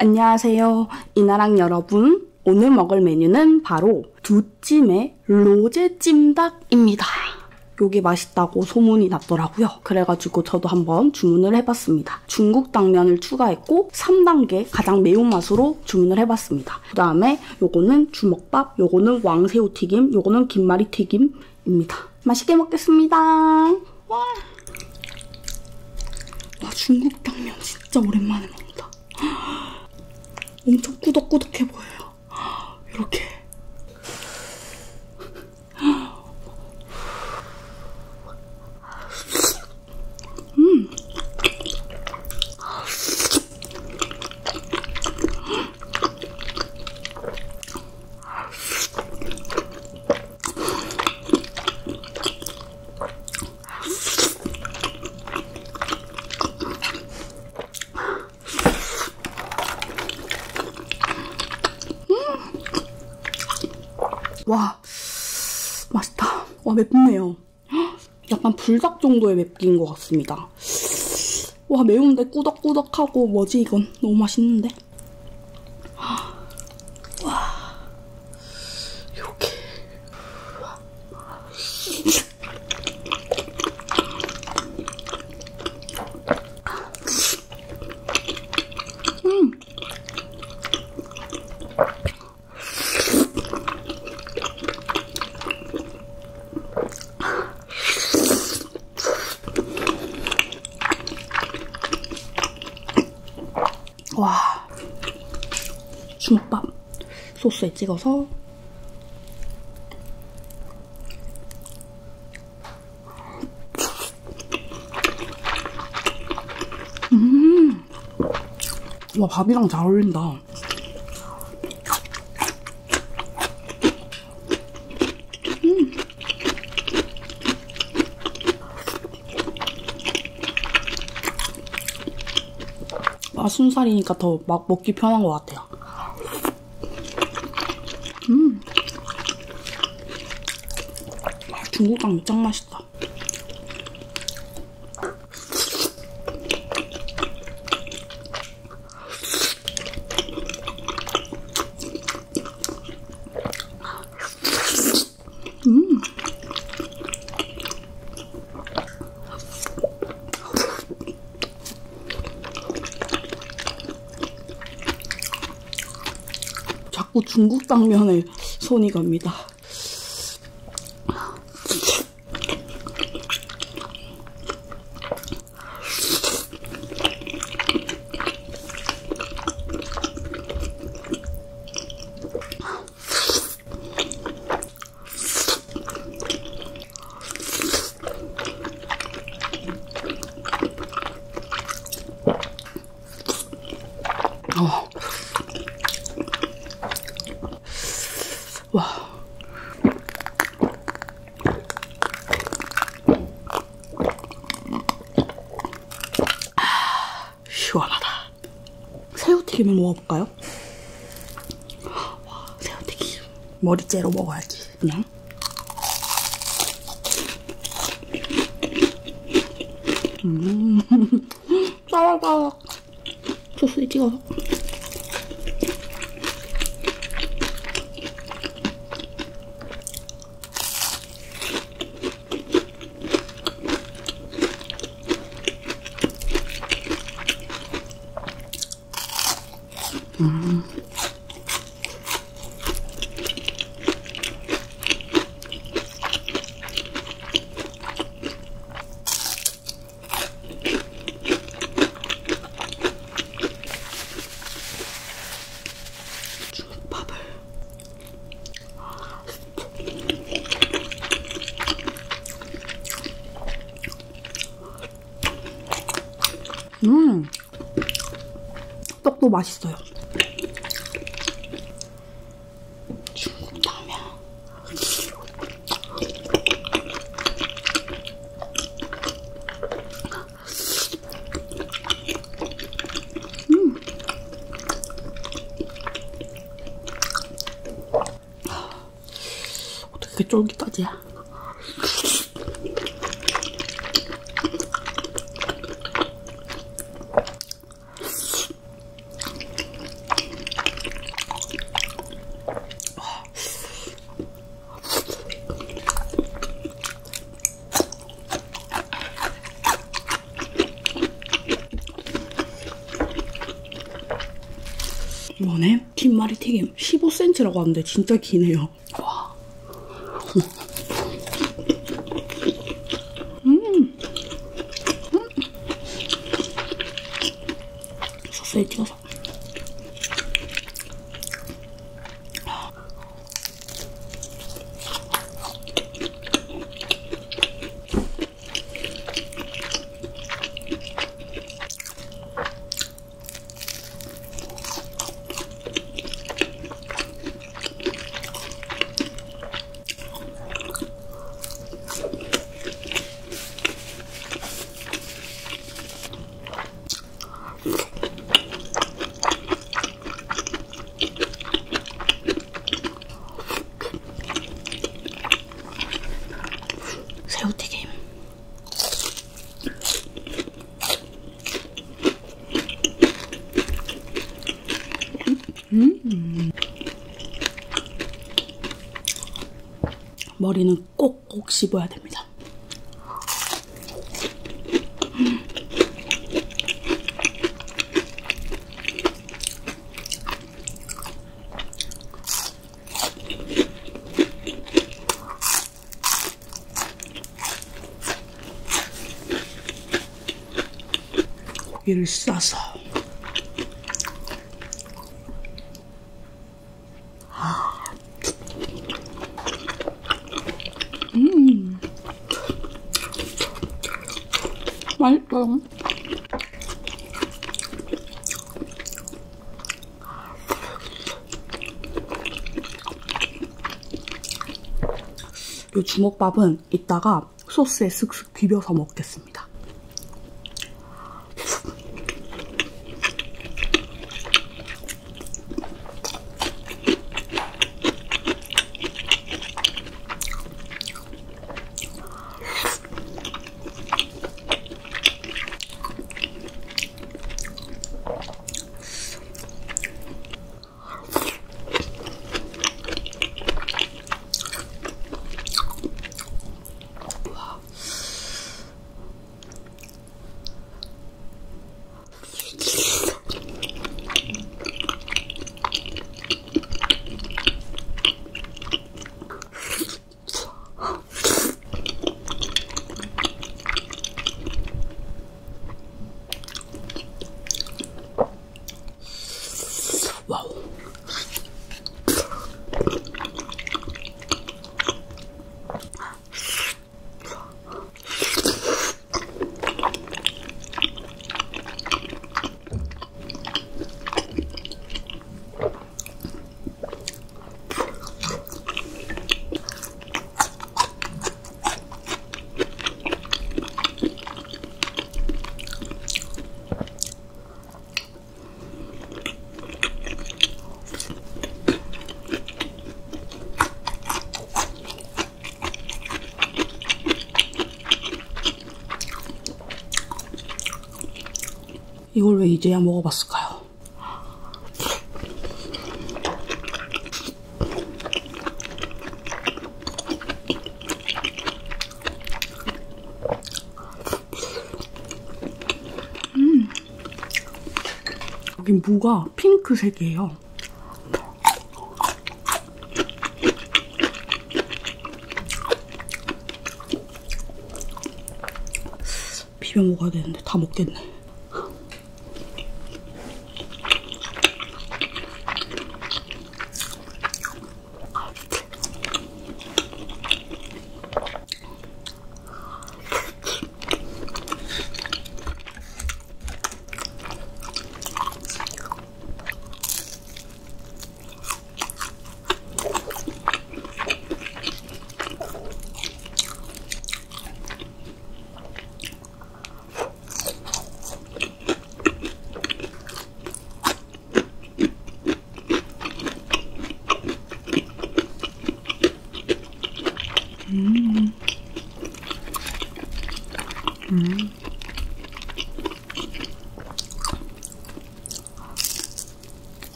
안녕하세요, 이나랑 여러분. 오늘 먹을 메뉴는 바로 두찜의 로제 찜닭입니다. 요게 맛있다고 소문이 났더라고요. 그래가지고 저도 한번 주문을 해봤습니다. 중국 당면을 추가했고 3단계 가장 매운맛으로 주문을 해봤습니다. 그 다음에 요거는 주먹밥, 요거는 왕새우튀김, 요거는 김말이튀김입니다. 맛있게 먹겠습니다. 와, 중국 당면 진짜 오랜만에 먹는다. 엄청 꾸덕꾸덕해 보여요. 이렇게. 와, 맛있다. 와, 맵네요. 약간 불닭 정도의 맵기인 것 같습니다. 와, 매운데 꾸덕꾸덕하고 뭐지 이건? 너무 맛있는데? 와, 이렇게. 와, 주먹밥 소스에 찍어서 와, 밥이랑 잘 어울린다. 순살이니까 더 막 먹기 편한 것 같아요. 중국 당면 짱 맛있다. 자꾸 중국 당면에 손이 갑니다. 와, 시원하다. 새우튀김을 먹어볼까요? 와, 새우튀김 머리째로 먹어야지. 그냥 짜라락 소스에 찍어서. 주먹밥을. 떡도 맛있어요. 중국 당면. 어떻게 쫄깃하지야? 이번에 김말이 튀김 15cm라고 하는데 진짜 기네요. 와. 소스에 찍어서. 새우튀김. 머리는 꼭꼭 씹어야 됩니다. 고기를 싸서 맛있어요. 이 주먹밥은 이따가 소스에 슥슥 비벼서 먹겠습니다. 와우. 이걸 왜 이제야 먹어봤을까요? 여기 무가 핑크색이에요. 비벼 먹어야 되는데 다 먹겠네.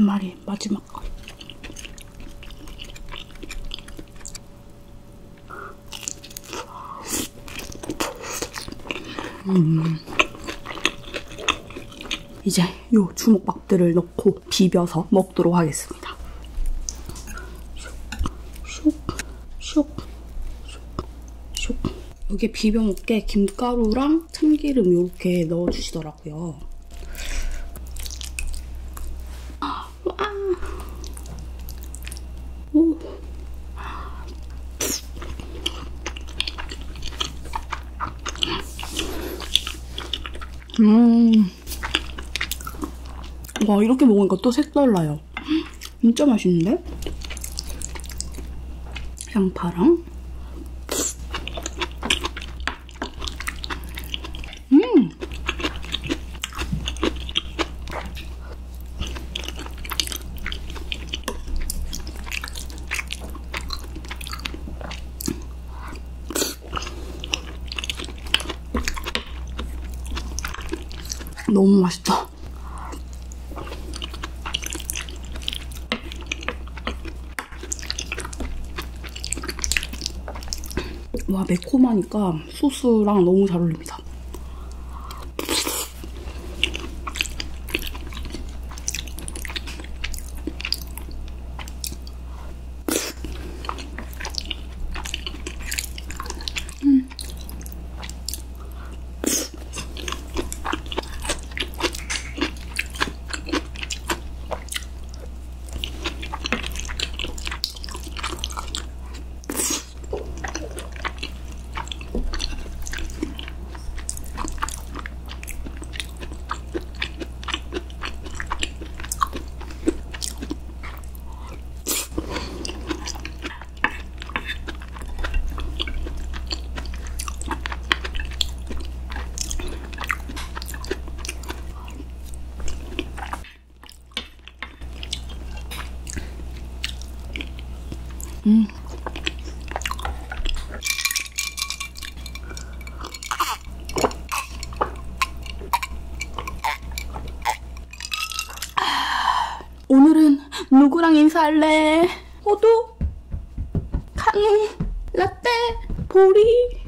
계란말이 마지막. 이제 요 주먹밥들을 넣고 비벼서 먹도록 하겠습니다. 슉, 슉, 슉. 여기에 비벼 먹게 김가루랑 참기름 이렇게 넣어주시더라고요. 와. 오. 와, 이렇게 먹으니까 또 색달라요. 진짜 맛있는데? 양파랑 너무 맛있다. 와, 매콤하니까 소스랑 너무 잘 어울립니다. 오늘은 누구랑 인사할래? 호두, 카누, 라떼, 보리.